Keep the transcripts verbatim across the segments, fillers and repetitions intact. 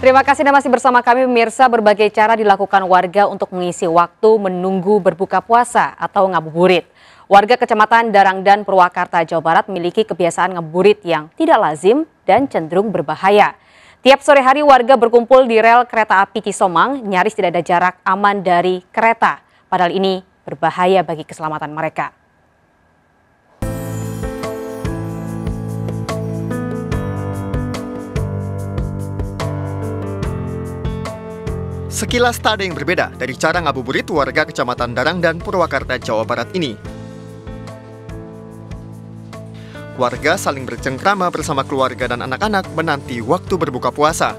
Terima kasih Anda masih bersama kami pemirsa. Berbagai cara dilakukan warga untuk mengisi waktu menunggu berbuka puasa atau ngabuburit. Warga Kecamatan Darangdan, Purwakarta, Jawa Barat memiliki kebiasaan ngabuburit yang tidak lazim dan cenderung berbahaya. Tiap sore hari warga berkumpul di rel kereta api Cisomang, nyaris tidak ada jarak aman dari kereta. Padahal ini berbahaya bagi keselamatan mereka. Sekilas tak ada yang berbeda dari cara ngabuburit warga Kecamatan Darangdan, Purwakarta, Jawa Barat ini. Warga saling bercengkrama bersama keluarga dan anak-anak menanti waktu berbuka puasa.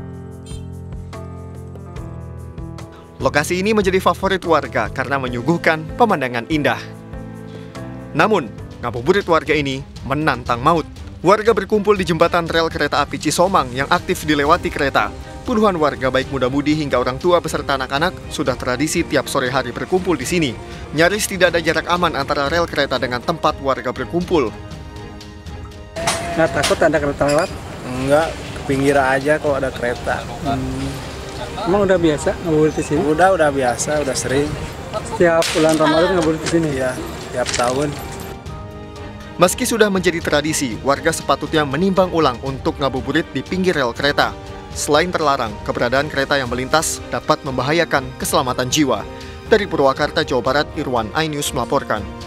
Lokasi ini menjadi favorit warga karena menyuguhkan pemandangan indah. Namun, ngabuburit warga ini menantang maut. Warga berkumpul di jembatan rel kereta api Cisomang yang aktif dilewati kereta. Puluhan warga baik muda-mudi hingga orang tua beserta anak-anak sudah tradisi tiap sore hari berkumpul di sini. Nyaris tidak ada jarak aman antara rel kereta dengan tempat warga berkumpul. Nggak takut ada kereta lewat? Enggak, ke pinggir aja kalau ada kereta. Hmm. Emang udah biasa ngabuburit di sini? Udah, udah biasa, udah sering. Setiap bulan Ramadan ngabuburit di sini? Ya, tiap tahun. Meski sudah menjadi tradisi, warga sepatutnya menimbang ulang untuk ngabuburit di pinggir rel kereta. Selain terlarang, keberadaan kereta yang melintas dapat membahayakan keselamatan jiwa. Dari Purwakarta, Jawa Barat, Irwan iNews melaporkan.